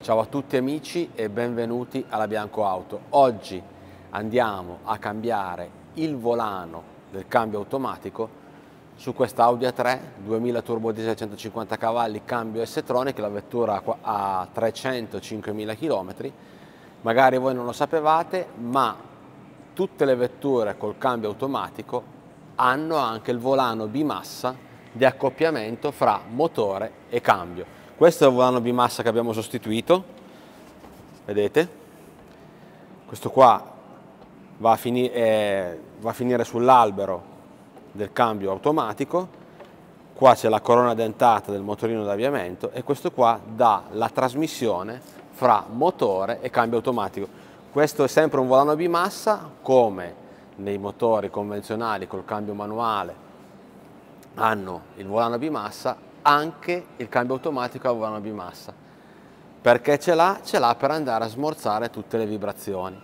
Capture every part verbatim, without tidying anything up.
Ciao a tutti amici e benvenuti alla Bianco Auto. Oggi andiamo a cambiare il volano del cambio automatico su questa Audi A tre duemila turbo diesel centocinquanta cavalli, cambio S-Tronic. La vettura ha trecentocinquemila chilometri. Magari voi non lo sapevate, ma tutte le vetture col cambio automatico hanno anche il volano bimassa di accoppiamento fra motore e cambio. Questo è il volano bimassa che abbiamo sostituito, vedete? Questo qua va a, fini eh, va a finire sull'albero del cambio automatico. Qua c'è la corona dentata del motorino d'avviamento e questo qua dà la trasmissione fra motore e cambio automatico. Questo è sempre un volano bimassa, come nei motori convenzionali col cambio manuale hanno il volano bimassa, anche il cambio automatico ha il volano bimassa. Perché ce l'ha? Ce l'ha per andare a smorzare tutte le vibrazioni.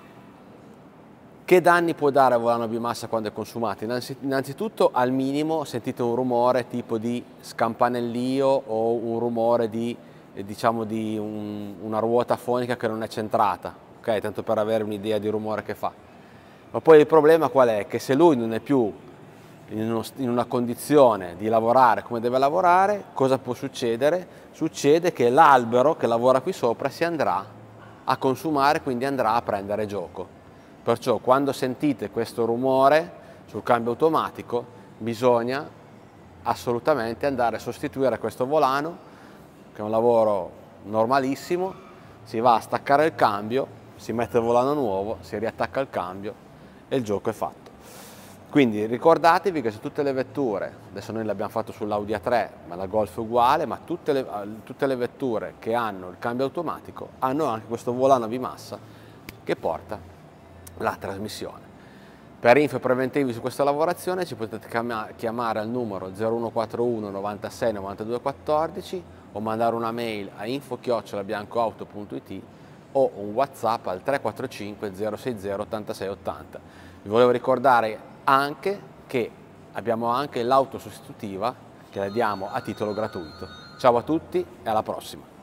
Che danni può dare il volano bimassa quando è consumato? Innanzitutto al minimo sentite un rumore tipo di scampanellio o un rumore di, diciamo, di un, una ruota fonica che non è centrata, ok? Tanto per avere un'idea di rumore che fa. Ma poi il problema qual è? Che se lui non è più in, uno, in una condizione di lavorare come deve lavorare, cosa può succedere? Succede che l'albero che lavora qui sopra si andrà a consumare, quindi andrà a prendere gioco. Perciò quando sentite questo rumore sul cambio automatico bisogna assolutamente andare a sostituire questo volano, che è un lavoro normalissimo. Si va a staccare il cambio, si mette il volano nuovo, si riattacca il cambio e il gioco è fatto. Quindi ricordatevi che su tutte le vetture, adesso noi l'abbiamo fatto sull'Audi A tre, ma la Golf è uguale, ma tutte le, tutte le vetture che hanno il cambio automatico hanno anche questo volano bimassa che porta la trasmissione. Per info preventivi su questa lavorazione ci potete chiamare al numero zero uno quattro uno novantasei novantadue quattordici o mandare una mail a info chiocciola biancoauto punto it o un WhatsApp al tre quattro cinque zero sei zero ottantasei ottanta. Vi volevo ricordare anche che abbiamo anche l'auto sostitutiva che la diamo a titolo gratuito. Ciao a tutti e alla prossima!